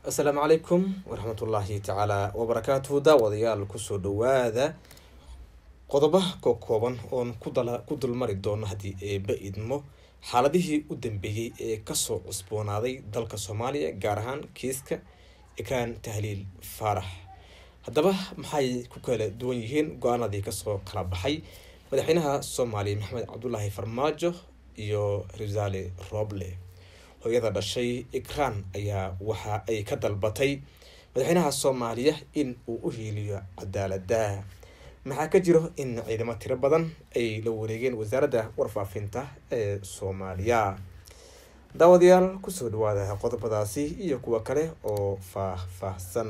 السلام عليكم ورحمة الله تعالى وبركاته. داوديال كسو دوادا qodobaha kooban oon ku dulmari doono haddii eeba idmo xaaladihii u dambeeyey ee kasoo cusboonaaday dalka Soomaaliya gaar ahaan kiiska Ikraan Tahliil Faarax. haddaba maxay ku kala duwan yihiin go'aanadii kasoo kala baxay madaxweynaha Soomaaliya Maxamed Cabdullaahi Farmaajo iyo Rizaale Roble. hooyada dhashay Ikraan ayaa waxa ay ka dalbatay madaxweynaha Soomaaliya in uu u hiiliyo cadaaladda. maxaa ka jiro in ciidamo tiro badan ay la wareegeen wasaaradda warfaafinta ee Soomaaliya. daawadayaal ku soo dhawaada qodobadaasi iyo kuwa kale oo faahfaahsan.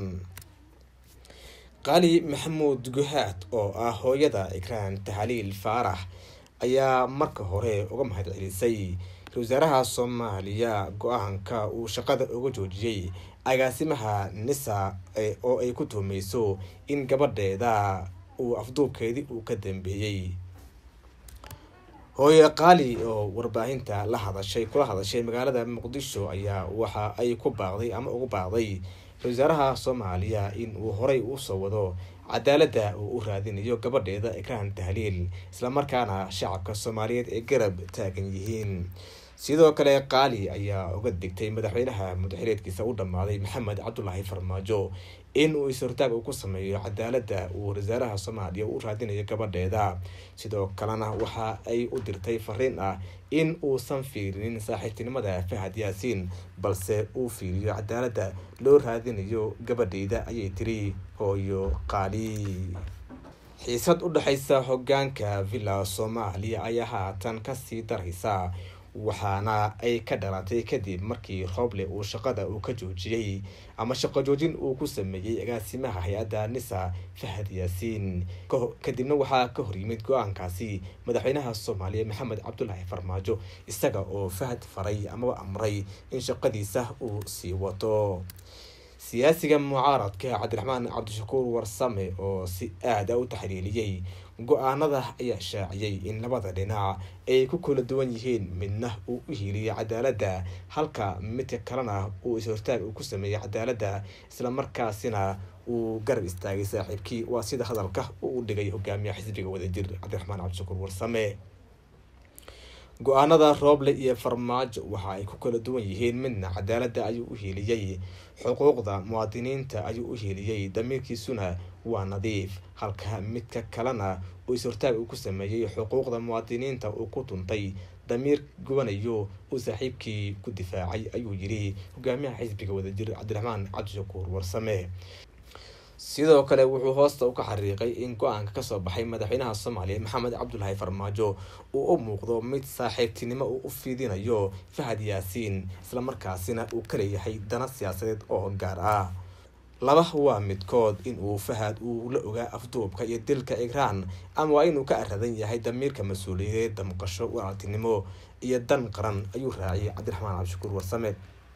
Qaali Maxamuud Guhaad oo ah hooyada Ikraan Tahliil Faarax ayaa marka hore uga mahadcelisay wasaaraha Soomaaliya go'aanka uu shaqada uga joojiyay agaasimaha NISA oo ay ku tuhmayso in gabadheeda uu afduubkeedii uu ka dambeeyay. hooyo qaali oo warbaahinta kula hadashay magaalada Muqdisho ayaa waxa ay ku baaqday ama ugu baaqday wasaaraha Soomaaliya in uu horay u soo wado cadaaladda uu u raadinayo gabadheeda Ikraan Tahliil isla markaana shacabka Soomaaliyeed ee garab taagan yihiin. sidoo kale qaali ayaa uga digtay madaxweynaha mudxiriidkiisa u dhamaaday Maxamed Cabdullaahi Farmaajo in uu isurtaag ku sameeyo cadaaladda uu wasaaraha Soomaaliya u raadinayo gabadheeda. sidoo kalena waxa ay u dirtay fariin ah in uusan fiirinin saaxiibtinimada Fahad Yaasiin balse uu fiiriyo cadaaladda loo raadinayo gabadheeda ayay tiri hooyo qaali. xiisad u dhaxaysa hoggaanka Villa Soomaaliya ayaa haatan ka sii daraysa waxaana ay ka dhalatay kadib markii Roble uu shaqada uu ka joojiyay ama shaqo joojin uu ku sameeyay agaasimaha hay'adda NISA Fahad Yaasiin. kadibna waxaa ka hor yimid go'aankaasi madaxweynaha Soomaaliya Maxamed Cabdullaahi Farmaajo isaga oo Fahad faray ama amray in shaqadiisa uu sii wato. siyaasiga mucaaradka Cabdiraxmaan Cabdishakuur Warsame oo si aad ah u taxliiliyay go'aanada ayaa shaaciyay in labada dhinac ay ku kala duwan yihiin, midna uu u hiiliyo cadaaladda halka midka kalena uu isurtaag ku sameeyay cadaaladda isla markaasina uu garab istaagay saaxiibkii. waa sida hadalka uu dhigay hogaamiyaha xisbiga wadajir Cabdiraxmaan Cabdishakuur Warsame. go'aanada Roble iyo Farmaajo waxa ay ku kala duwan yihiin, midna cadaaladda ayuu u hiiliyay, xuquuqda muwaadiniinta ayuu u hiiliyay, damiirkiisuna waa nadiif, halka midka kalena uu isurtaag ku sameeyay xuquuqda muwaadiniinta uu ku tuntay damiir gubanayo uu saaxiibkii ku difaacay ayuu yiri hogaamiyaha xisbiga wadajir Cabdiraxmaan Cabdishakuur Warsame. sidoo kale wuxuu hoosta ka xariiqay in go'aanka ka soo baxay madaxweynaha Soomaaliya Maxamed Cabdullaahi Farmaajo uu u muuqdo mid saaxiibtinimo u fiidinayo Fahad Yaasiin isla markaasina uu ka leeyahay dana siyaasadeed oo gaar ah. laba waa midkood in uu Fahad uu la ogaa afduubka iyo dilka Ikraan, ama waa inuu ka aradan yahay damiirka mas'uuliyadeed, damqasho, walaaltinimo iyo dan qaran ayuu raaciyay Cabdiraxmaan Cabdishakuur Warsame.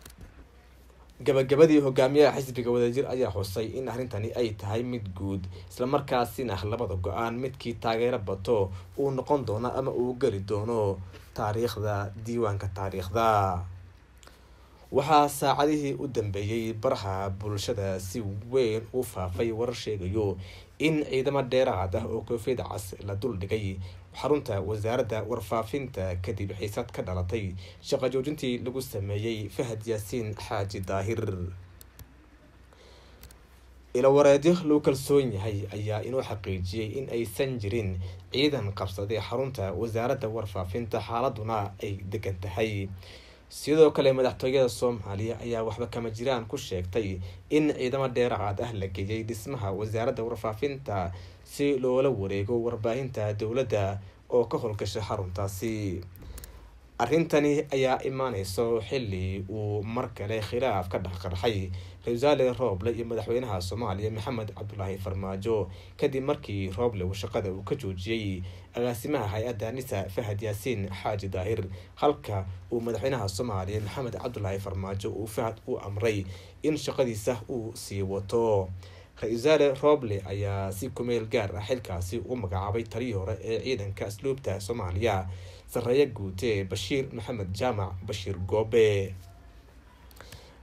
gabagabadii hogaamiyaha xisbiga wadajir ayaa xusay in arrintani ay tahay mid guud isla markaasina labada go'aan midkii taageero bato uu noqon doono ama uu geli doono taariikhda diiwaanka taariikhda. waxaa saacadihii u dambeeyay baraha bulshada si weyn u faafay warar sheegayo in ciidamo dheeraad ah oo koofiyad cas la dul dhigay xarunta wasaaradda warfaafinta kadib xiisad ka dhalatay shaqo joojintii lagu sameeyay Fahad Yaasiin Xaaji Daahir. ila wareedyo loo kalsoon yahay ayaa inuu xaqiijiyay in aysan jirin ciidan qabsaday xarunta wasaaradda warfaafinta, xaaladuna ay degan tahay. sidoo kale madaxtooyada Soomaaliya ayaa waxba kama jiraan ku sheegtay in ciidamo dheeraad ah la geeyay dhismaha wasaaradda warfaafinta si loola wareego warbaahinta dowladda oo ka howlgasha xaruntaasi. arrintani ayaa imaanayso xilli uu mar kale khilaaf ka dhaqarxay Rizaale Roble iyo madaxweynaha Soomaaliya Maxamed Cabdullaahi Farmaajo kadib markii Roble uu shaqada uu ka joojiyay agaasimaha hay'adda NISA Fahad Yaasiin Xaaji Daahir, halka uu madaxweynaha Soomaaliya Maxamed Cabdullaahi Farmaajo uu Fahad u amray in shaqadiisa uu sii wato. Rizaale Roble ayaa si kumeel gaar ah xilkaasi u magacaabay taliyii hore ee ciidanka asluubta Soomaaliya Sarreeye Guute Bashiir Maxamed Jaamac Bashiir Goobe.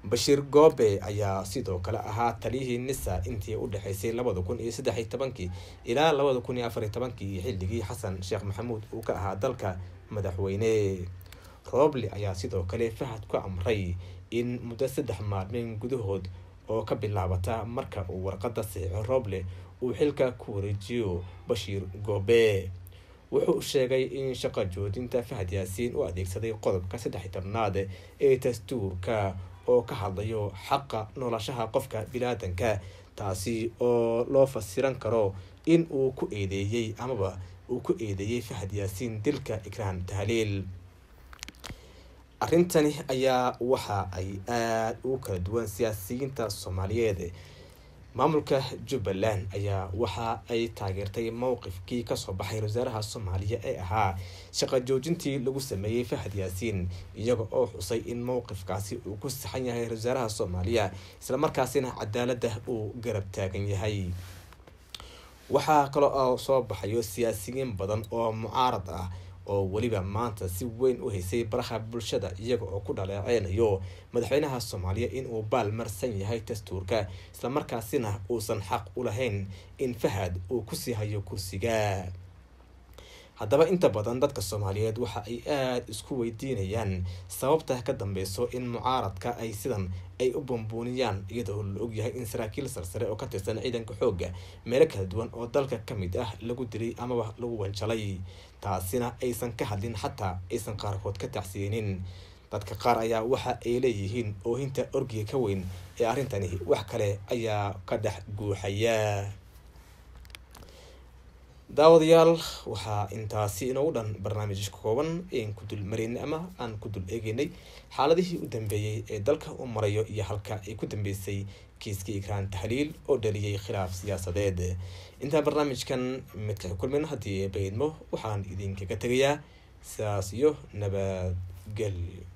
Bashiir Goobe ayaa sidoo kale ahaa taliyihii NISA intii u dhaxaysay 2013 ilaa 2014 xilligii Xasan Sheekh Maxamuud uu ka ahaa dalka madaxweyne. Roble ayaa sidoo kale Fahad ku amray in muddo 3 maalmood gudahood oo ka bilaabata marka uu warqadda saxiixo Roble uu xilka ku wareejiyo Bashiir Goobe. wuxuu sheegay in shaqo joojinta Fahad Yaasiin uu adeegsaday qodobka 13aad ee dastuurka oo ka hadlayo xaqa noloshaha qofka bini'aadanka, taasi oo loo fasiran karo in uu ku eedeeyay Fahad Yaasiin dilka Ikraan Tahliil. Arrintani ayaa waxa ay aad u kala duwan siyaasiyiinta Soomaaliyeed. Maamulka Jubbaland ayaa waxa ay taageertay mowqifkii ka soo baxay wasaaraha Soomaaliya ee ahaa shaqo joojintii lagu sameeyay Fahad Yaasiin, iyaga oo xusay in mowqifkaasi uu ku saxan yahay wasaaraha Soomaaliya isla markaasina cadaaladda uu garab taagan yahay. waxaa kale oo soo baxayo siyaasiyiin badan oo mucaarad ah oo waliba maanta si weyn u haysay baraha bulshada, iyaga oo ku dhaleeceynayo madaxweynaha Soomaaliya in uu baalmarsan yahay dastuurka isla markaasina uusan xaq u lahayn in Fahad uu ku sii hayo kursiga. haddaba inta badan dadka Soomaaliyeed waxa ay aad isku weydiinayaan sababta ka dambeyso in mucaaradka ay sidan ay u bambooniyaan, iyadoo la og yahay in saraakiil sarsare oo ka tirsan ciidanka xoogga meelo kala duwan oo dalka ka mid ah lagu dilay ama lagu wanjalay, taasina aysan ka hadlin xataa aysan qaarkood ka tacsiyeenin. dadka qaar ayaa waxa ay leeyihiin oohinta orgiga ka weyn ee arrintani wax kale ayaa ka dhex guuxaya. daawadayaal, waxaa intaasi inoogu dhan barnaamij kooban aan ku dul mareynay ama aan ku dul eegaynay xaaladihii u dambeeyay ee dalka u marayo iyo halka ay ku dambeysay kiiskii Ikraan Tahliil oo dhaliyay khilaaf siyaasadeed. intaan barnaamijkan mid ka kulmin haddii baydmo waxaan idinkaga tegayaa sidaas iyo nabadgelyo.